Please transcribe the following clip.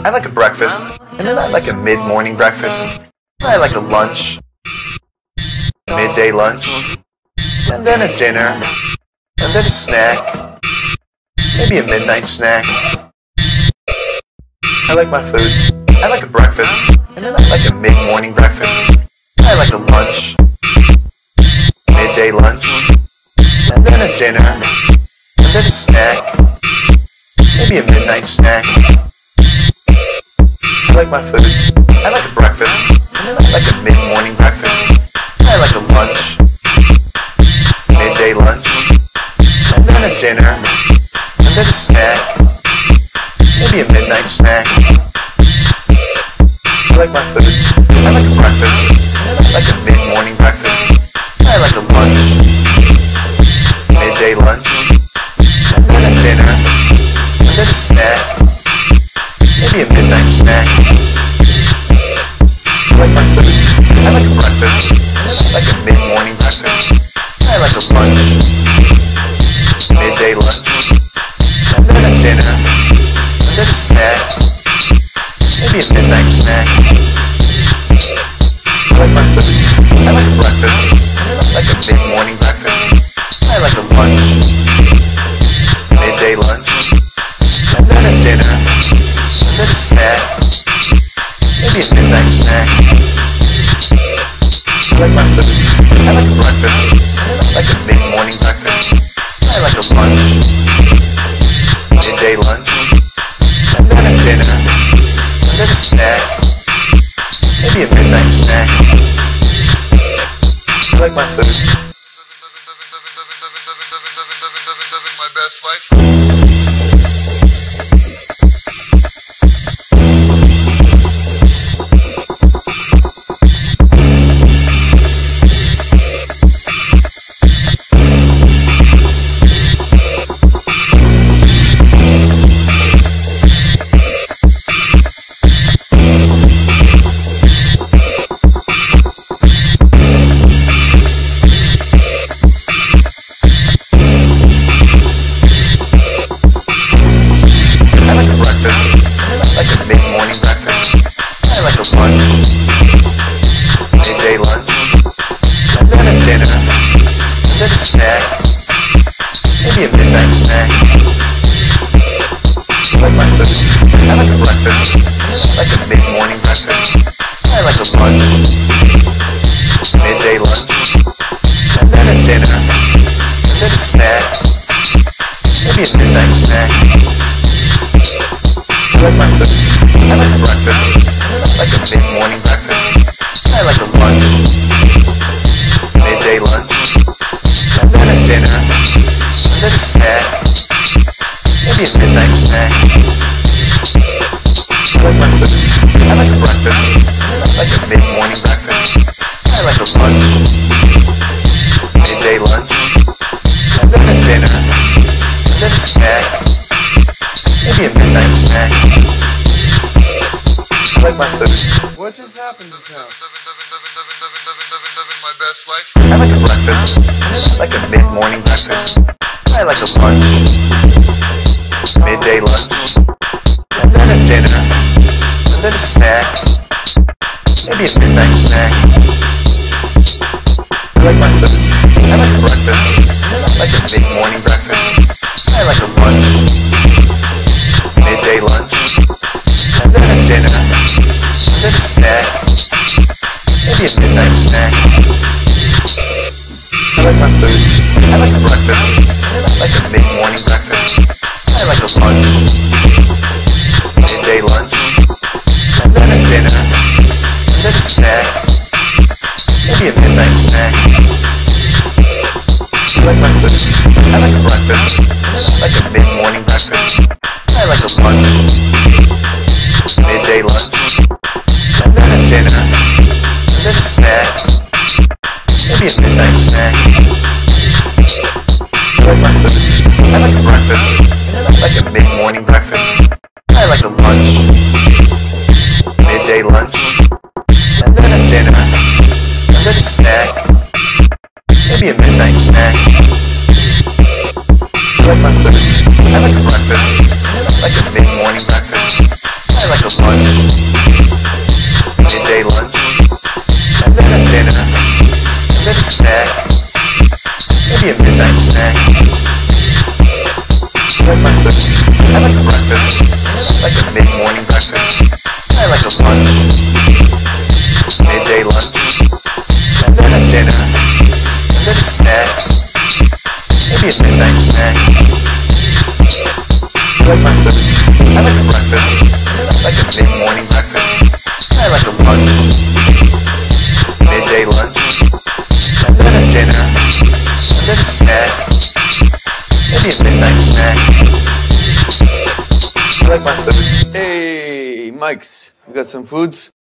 I like a breakfast, and then I like a mid-morning breakfast. I like a lunch, midday lunch, and then a dinner, and then a snack, maybe a midnight snack. I like my foods. I like a breakfast, and then I like a mid-morning breakfast. I like a lunch, midday lunch, and then a dinner, and then a snack, maybe a midnight snack. I like my foods. I like a breakfast, and then I like a mid-morning breakfast. I like a lunch, midday lunch, and then a dinner, and then a snack, maybe a midnight snack. I like my foods. I like a breakfast, and then I like a mid-morning breakfast. I like a lunch, midday lunch, and then a dinner, and then a snack, maybe a midnight snack. I like my foods. I like a breakfast, and then I like a mid-morning breakfast. I like a lunch, midday lunch, and then a dinner, and then a snack, maybe a midnight snack. I like my foods. I like a breakfast, and then I like a mid-morning breakfast. I like a lunch, midday lunch, and then a dinner, and then a snack, maybe a midnight snack. I like my foods. I like a breakfast, and then I like a mid-morning breakfast. I like a lunch, midday lunch, and then a dinner, and then a snack, maybe a midnight snack. I like my foods. Living my best life. What just happened just now? Living my best life. I like a breakfast, and then I like a mid-morning breakfast. I like a lunch, midday lunch, and then a dinner, and then a snack, maybe a midnight snack. I like my foods. I like a breakfast, and then I like a mid-morning breakfast. I like a lunch, midday lunch, and then a dinner, and then a snack, maybe a midnight snack. I like my foods. I like a breakfast, and then I like a mid-morning breakfast. I like a lunch, midday lunch, and then a dinner, and then a snack, maybe a midnight snack. I like my foods. I like a breakfast, and then I like a mid-morning breakfast. I like a lunch, midday lunch, and then a dinner, and then a snack, maybe a midnight snack. I like my foods. I like a breakfast, and then I like a mid-morning breakfast. I like a lunch, midday lunch, and then a dinner, and then a snack, maybe a midnight snack. I like my foods. I like a breakfast, and then I like a mid-morning breakfast. I like like a lunch, midday lunch, and then a dinner, and then a snack, maybe a midnight snack. I like my food. I like a breakfast. I like a mid-morning breakfast. I like a lunch, midday lunch, and then a dinner, and then a snack, maybe a midnight snack. I like my food. I like a breakfast. I like a mid-morning breakfast. I like a lunch, midday lunch, and then a dinner, and then a snack, maybe a midnight snack. I like my foods. Hey, Mike's, you got some foods?